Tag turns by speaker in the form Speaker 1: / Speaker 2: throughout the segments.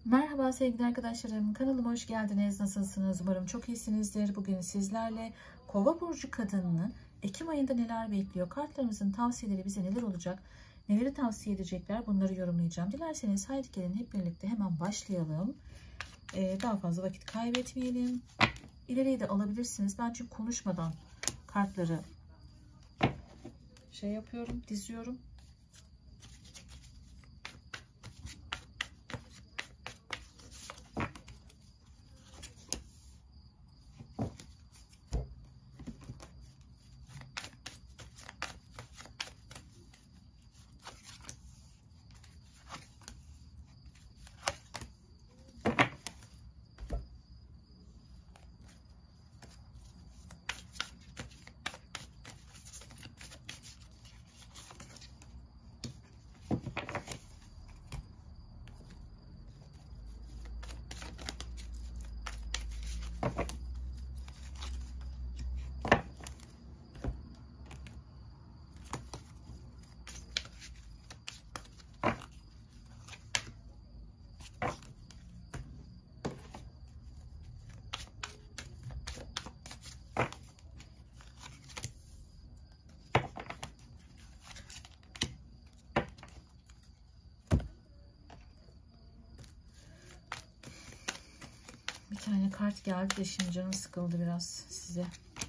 Speaker 1: Merhaba sevgili arkadaşlarım, kanalıma hoş geldiniz. Nasılsınız? Umarım çok iyisinizdir. Bugün sizlerle Kova burcu kadınını Ekim ayında neler bekliyor? Kartlarımızın tavsiyeleri bize neler olacak? Neleri tavsiye edecekler? Bunları yorumlayacağım. Dilerseniz haydi gelin hep birlikte hemen başlayalım. Daha fazla vakit kaybetmeyelim. İleriyi de alabilirsiniz. Ben çünkü konuşmadan kartları yapıyorum, diziyorum. Bir tane kart geldi de şimdi canım sıkıldı biraz size.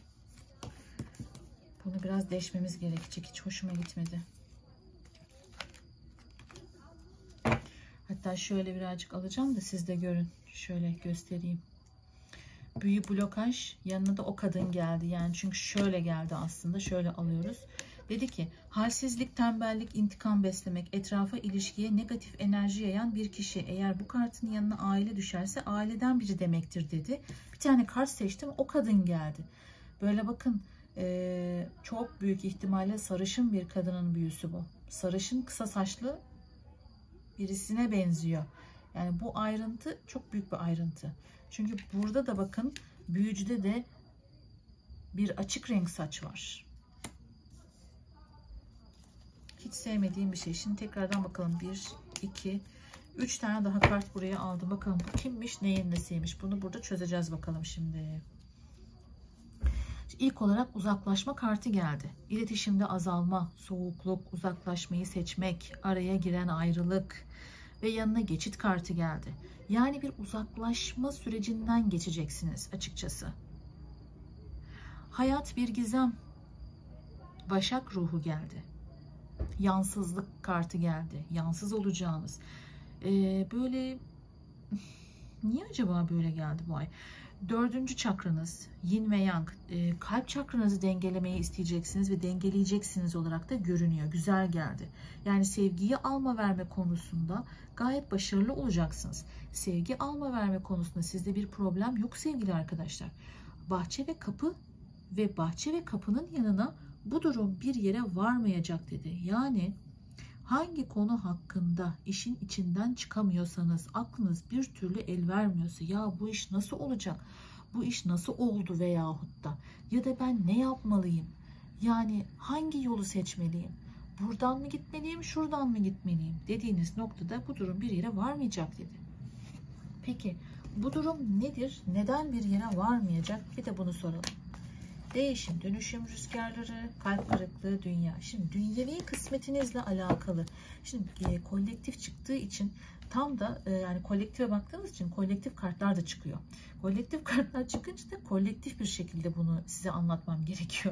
Speaker 1: Bunu biraz deşmemiz gerekecek. Hiç hoşuma gitmedi. Hatta şöyle birazcık alacağım da siz de görün. Şöyle göstereyim. Büyü, blokaj, yanına da o kadın geldi. Yani çünkü şöyle geldi aslında. Şöyle alıyoruz. Dedi ki halsizlik, tembellik, intikam beslemek, etrafa, ilişkiye negatif enerji yayan bir kişi. Eğer bu kartın yanına aile düşerse aileden biri demektir dedi. Bir tane kart seçtim. O kadın geldi. Böyle bakın çok büyük ihtimalle sarışın bir kadının büyüsü bu. Sarışın, kısa saçlı birisine benziyor. Yani bu ayrıntı çok büyük bir ayrıntı. Çünkü burada da bakın büyücüde de bir açık renk saç var. Hiç sevmediğim bir şey. Şimdi tekrardan bakalım. 1, 2, 3 tane daha kart buraya aldım. Bakalım bu kimmiş, neyin nesiymiş. Bunu burada çözeceğiz bakalım şimdi. İlk olarak uzaklaşma kartı geldi. İletişimde azalma, soğukluk, uzaklaşmayı seçmek, araya giren ayrılık ve yanına geçit kartı geldi. Yani bir uzaklaşma sürecinden geçeceksiniz açıkçası. Hayat bir gizem. Başak ruhu geldi. Yansızlık kartı geldi. Yansız olacağınız. Böyle niye acaba böyle geldi bu ay? 4. çakranız yin ve yang, kalp çakranızı dengelemeyi isteyeceksiniz ve dengeleyeceksiniz olarak da görünüyor. Güzel geldi. Yani sevgiyi alma verme konusunda gayet başarılı olacaksınız. Sevgi alma verme konusunda sizde bir problem yok sevgili arkadaşlar. Bahçe ve kapı ve bahçe ve kapının yanına bu durum bir yere varmayacak dedi. Yani hangi konu hakkında işin içinden çıkamıyorsanız, aklınız bir türlü el vermiyorsa, ya bu iş nasıl olacak, bu iş nasıl oldu veyahut da ya da ben ne yapmalıyım, yani hangi yolu seçmeliyim, buradan mı gitmeliyim, şuradan mı gitmeliyim dediğiniz noktada bu durum bir yere varmayacak dedi. Peki bu durum nedir? Neden bir yere varmayacak? Bir de bunu soralım. Değişim, dönüşüm rüzgarları, kalp kırıklığı, dünya. Şimdi dünyevi kısmetinizle alakalı. Şimdi kolektif çıktığı için tam da yani kolektife baktığınız için kolektif kartlar da çıkıyor. Kolektif kartlar çıkınca da kolektif bir şekilde bunu size anlatmam gerekiyor.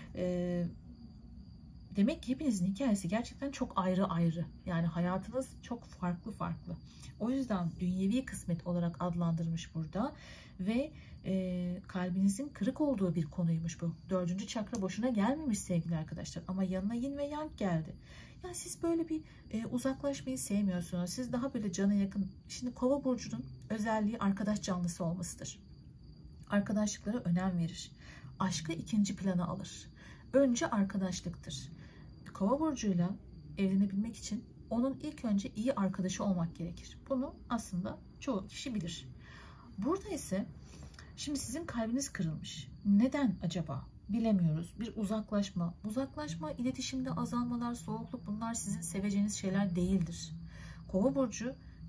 Speaker 1: Demek ki hepinizin hikayesi gerçekten çok ayrı ayrı. Yani hayatınız çok farklı farklı. O yüzden dünyevi kısmet olarak adlandırmış burada. Ve kalbinizin kırık olduğu bir konuymuş bu. 4. çakra boşuna gelmemiş sevgili arkadaşlar. Ama yanına yin ve yang geldi. Yani siz böyle bir uzaklaşmayı sevmiyorsunuz. Siz daha böyle cana yakın. Şimdi Kova burcunun özelliği arkadaş canlısı olmasıdır. Arkadaşlıklara önem verir. Aşkı ikinci plana alır. Önce arkadaşlıktır. Kova burcuyla evlenebilmek için onun ilk önce iyi arkadaşı olmak gerekir. Bunu aslında çoğu kişi bilir. Burada ise şimdi sizin kalbiniz kırılmış. Neden acaba? Bilemiyoruz. Bir uzaklaşma. Uzaklaşma, iletişimde azalmalar, soğukluk, bunlar sizin seveceğiniz şeyler değildir. Kova burcu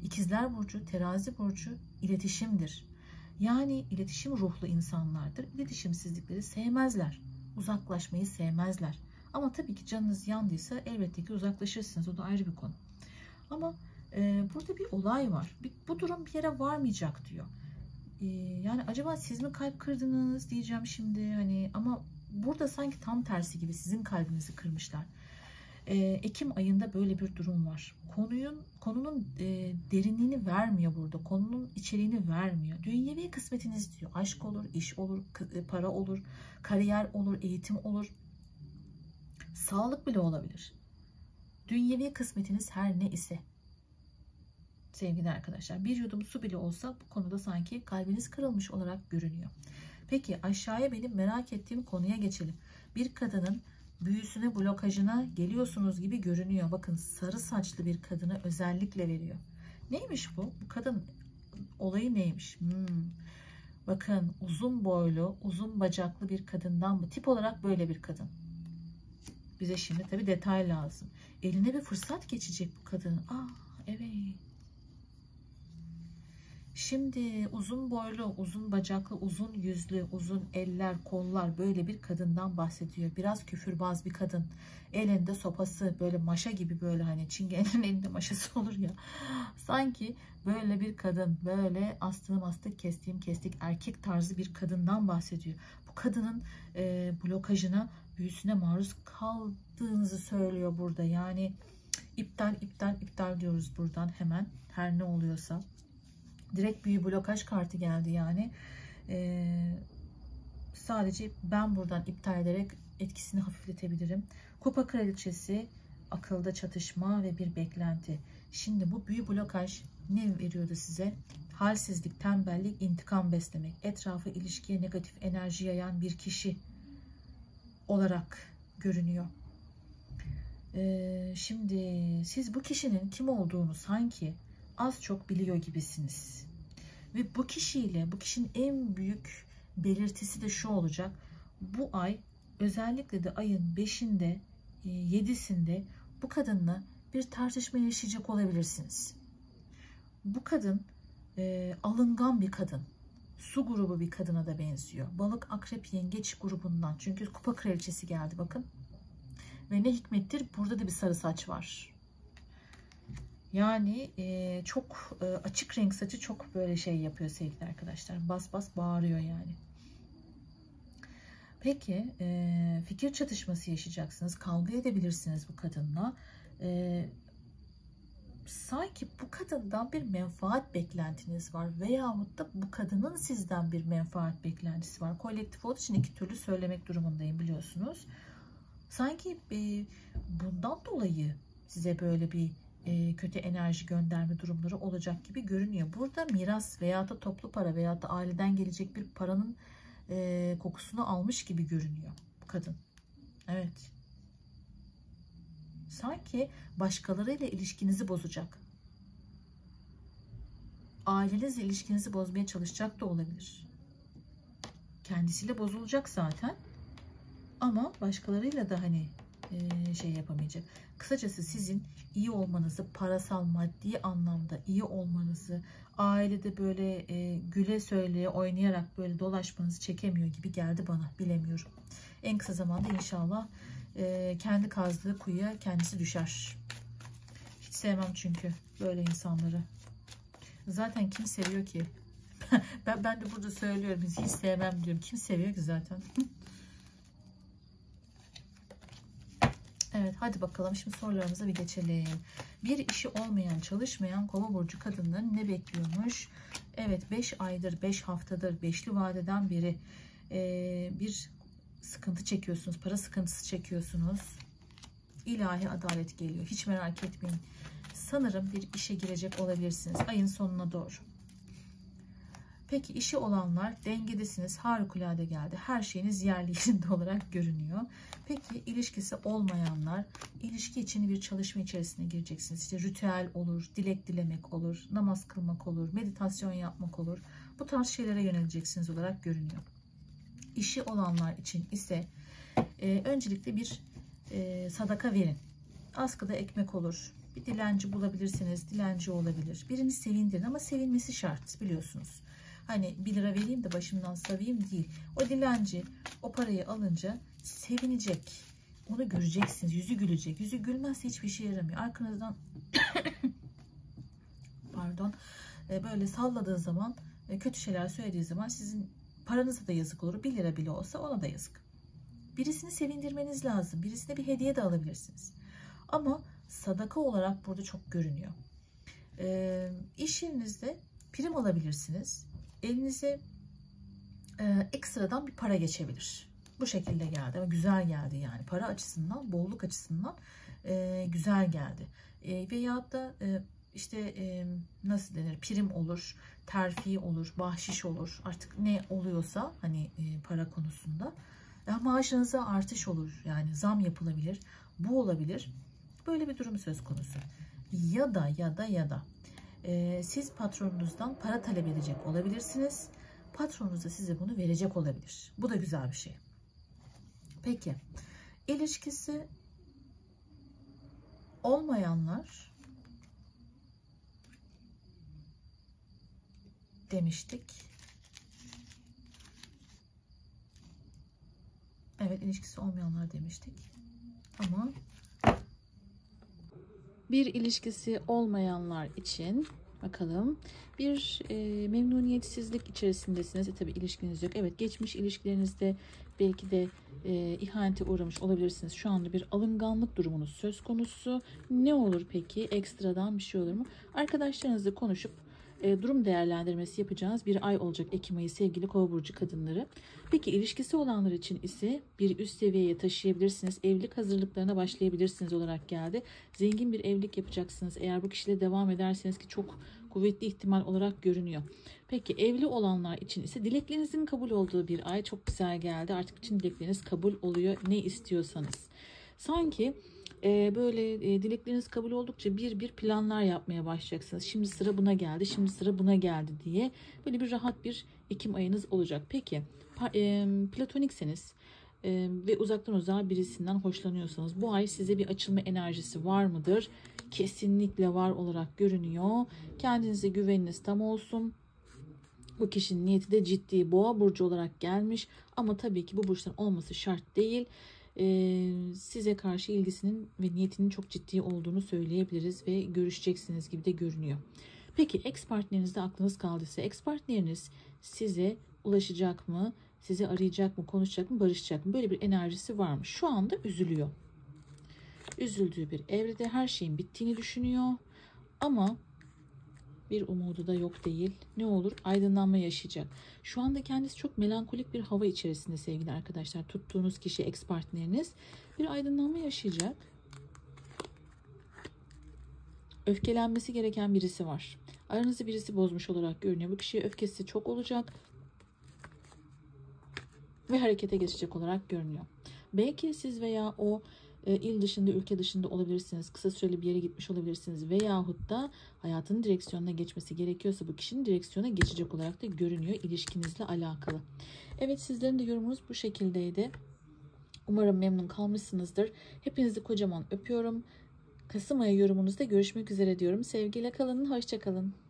Speaker 1: İkizler Burcu, Terazi Burcu iletişimdir. Yani iletişim ruhlu insanlardır. İletişimsizlikleri sevmezler. Uzaklaşmayı sevmezler. Ama tabii ki canınız yandıysa elbette ki uzaklaşırsınız. O da ayrı bir konu. Ama burada bir olay var. Bu durum bir yere varmayacak diyor. Yani acaba siz mi kalp kırdınız diyeceğim şimdi. Hani ama burada sanki tam tersi gibi sizin kalbinizi kırmışlar. Ekim ayında böyle bir durum var. Konunun derinliğini vermiyor burada. Konunun içeriğini vermiyor. Dünyevi kısmetiniz diyor. Aşk olur, iş olur, para olur, kariyer olur, eğitim olur. Sağlık bile olabilir. Dünyevi kısmetiniz her ne ise. Sevgili arkadaşlar, bir yudum su bile olsa bu konuda sanki kalbiniz kırılmış olarak görünüyor. Peki aşağıya benim merak ettiğim konuya geçelim. Bir kadının büyüsüne, blokajına geliyorsunuz gibi görünüyor. Bakın sarı saçlı bir kadını özellikle veriyor. Neymiş bu? Bu kadın olayı neymiş? Bakın uzun boylu, uzun bacaklı bir kadından mı? Tip olarak böyle bir kadın. Bize şimdi tabii detay lazım. Eline bir fırsat geçecek bu kadın. Evet. Şimdi uzun boylu, uzun bacaklı, uzun yüzlü, uzun eller, kollar böyle bir kadından bahsediyor. Biraz küfürbaz bir kadın. Elinde sopası böyle maşa gibi böyle hani çingenenin elinde maşası olur ya. Sanki böyle bir kadın, böyle astığım astık, kestiğim kestik erkek tarzı bir kadından bahsediyor. Bu kadının blokajına, büyüsüne maruz kaldığınızı söylüyor burada. Yani iptal diyoruz buradan hemen her ne oluyorsa. Direkt büyü blokaj kartı geldi yani. Sadece ben buradan iptal ederek etkisini hafifletebilirim. Kupa kraliçesi, akılda çatışma ve bir beklenti. Şimdi bu büyü blokaj ne veriyordu size? Halsizlik, tembellik, intikam beslemek. Etrafı ilişkiye negatif enerji yayan bir kişi olarak görünüyor. Şimdi siz bu kişinin kim olduğunu sanki az çok biliyor gibisiniz. Ve bu kişinin en büyük belirtisi de şu olacak. Bu ay özellikle de ayın 5'inde 7'sinde bu kadınla bir tartışma yaşayacak olabilirsiniz. Bu kadın alıngan bir kadın. Su grubu bir kadına da benziyor. Balık, akrep, yengeç grubundan. Çünkü kupa kraliçesi geldi bakın. Ve ne hikmettir burada da bir sarı saç var. Yani çok açık renk saçı çok böyle şey yapıyor sevgili arkadaşlar. Bas bas bağırıyor yani. Peki fikir çatışması yaşayacaksınız. Kavga edebilirsiniz bu kadınla. Sanki bu kadından bir menfaat beklentiniz var. Veyahut da bu kadının sizden bir menfaat beklentisi var. Kolektif olduğu için iki türlü söylemek durumundayım biliyorsunuz. Sanki bundan dolayı size böyle bir kötü enerji gönderme durumları olacak gibi görünüyor. Burada miras veya da toplu para veya da aileden gelecek bir paranın kokusunu almış gibi görünüyor bu kadın. Evet. Sanki başkalarıyla ilişkinizi bozacak. Ailenizle ilişkinizi bozmaya çalışacak da olabilir. Kendisiyle bozulacak zaten. Ama başkalarıyla da hani şey yapamayacak. Kısacası sizin iyi olmanızı, parasal, maddi anlamda iyi olmanızı, ailede böyle güle söyleye oynayarak böyle dolaşmanızı çekemiyor gibi geldi bana. Bilemiyorum. En kısa zamanda inşallah kendi kazdığı kuyuya kendisi düşer. Hiç sevmem çünkü böyle insanları. Zaten kim seviyor ki? ben de burada söylüyorum. Hiç sevmem diyorum. Kim seviyor ki zaten? Evet hadi bakalım şimdi sorularımıza bir geçelim. Bir işi olmayan, çalışmayan Kova burcu kadınların ne bekliyormuş? Evet 5 aydır, 5 haftadır, 5'li vadeden beri bir sıkıntı çekiyorsunuz. Para sıkıntısı çekiyorsunuz. İlahi adalet geliyor. Hiç merak etmeyin. Sanırım bir işe girecek olabilirsiniz ayın sonuna doğru. Peki işi olanlar dengedesiniz. Harikulade geldi. Her şeyiniz yerli yerinde olarak görünüyor. Peki ilişkisi olmayanlar ilişki için bir çalışma içerisine gireceksiniz. İşte ritüel olur, dilek dilemek olur, namaz kılmak olur, meditasyon yapmak olur. Bu tarz şeylere yöneleceksiniz olarak görünüyor. İşi olanlar için ise öncelikle bir sadaka verin. Askıda ekmek olur, Bir dilenci bulabilirsiniz. Dilenci olabilir. Birini sevindirin ama sevinmesi şart biliyorsunuz. Hani 1 lira vereyim de başımdan savayım değil. O dilenci o parayı alınca sevinecek. Onu göreceksiniz. Yüzü gülecek. Yüzü gülmezse hiçbir şey yaramıyor. Arkanızdan pardon böyle salladığı zaman, kötü şeyler söylediği zaman sizin paranıza da yazık olur. 1 lira bile olsa ona da yazık. Birisini sevindirmeniz lazım. Birisine bir hediye de alabilirsiniz. Ama sadaka olarak burada çok görünüyor. İş yerinizde prim alabilirsiniz. Elinize ekstradan bir para geçebilir. Bu şekilde geldi ama güzel geldi yani. Para açısından, bolluk açısından güzel geldi. Veyahut da işte nasıl denir, prim olur, terfi olur, bahşiş olur, artık ne oluyorsa hani para konusunda. Maaşınıza artış olur, yani zam yapılabilir, bu olabilir, böyle bir durum söz konusu. Ya da siz patronunuzdan para talep edecek olabilirsiniz, patronunuz da size bunu verecek olabilir, bu da güzel bir şey. Peki ilişkisi olmayanlar demiştik. Evet, ilişkisi olmayanlar demiştik. Ama bir ilişkisi olmayanlar için bakalım, bir memnuniyetsizlik içerisindesiniz. Tabii ilişkiniz yok. Evet, geçmiş ilişkilerinizde belki de ihanete uğramış olabilirsiniz. Şu anda bir alınganlık durumunuz söz konusu. Ne olur peki? Ekstradan bir şey olur mu? Arkadaşlarınızla konuşup durum değerlendirmesi yapacağınız bir ay olacak Ekim ayı sevgili Kova burcu kadınları. Peki ilişkisi olanlar için ise bir üst seviyeye taşıyabilirsiniz. Evlilik hazırlıklarına başlayabilirsiniz olarak geldi. Zengin bir evlilik yapacaksınız. Eğer bu kişiyle devam ederseniz ki çok kuvvetli ihtimal olarak görünüyor. Peki evli olanlar için ise dileklerinizin kabul olduğu bir ay, çok güzel geldi. Artık bütün dilekleriniz kabul oluyor. Ne istiyorsanız. Sanki böyle dilekleriniz kabul oldukça bir planlar yapmaya başlayacaksınız. Şimdi sıra buna geldi, şimdi sıra buna geldi diye böyle bir rahat bir Ekim ayınız olacak. Peki platonikseniz ve uzaktan uzağa birisinden hoşlanıyorsanız bu ay size bir açılma enerjisi var mıdır? Kesinlikle var olarak görünüyor. Kendinize güveniniz tam olsun. Bu kişinin niyeti de ciddi, Boğa burcu olarak gelmiş ama tabii ki bu burçtan olması şart değil. Size karşı ilgisinin ve niyetinin çok ciddi olduğunu söyleyebiliriz ve görüşeceksiniz gibi de görünüyor. Peki ex partnerinizde aklınız kaldıysa, ex partneriniz size ulaşacak mı, sizi arayacak mı, konuşacak mı, barışacak mı? Böyle bir enerjisi var mı? Şu anda üzülüyor. Üzüldüğü bir evrede, her şeyin bittiğini düşünüyor ama bir umudu da yok değil. Ne olur? Aydınlanma yaşayacak. Şu anda kendisi çok melankolik bir hava içerisinde sevgili arkadaşlar. Tuttuğunuz kişi, ex partneriniz bir aydınlanma yaşayacak. Öfkelenmesi gereken birisi var. Aranızda birisi bozmuş olarak görünüyor. Bu kişiye öfkesi çok olacak ve harekete geçecek olarak görünüyor. Belki siz veya o il dışında, ülke dışında olabilirsiniz. Kısa süreli bir yere gitmiş olabilirsiniz. Veyahut da hayatının direksiyonuna geçmesi gerekiyorsa bu kişinin direksiyona geçecek olarak da görünüyor ilişkinizle alakalı. Evet, sizlerin de yorumunuz bu şekildeydi. Umarım memnun kalmışsınızdır. Hepinizi kocaman öpüyorum. Kasım ayı yorumunuzda görüşmek üzere diyorum. Sevgiyle kalın, hoşça kalın.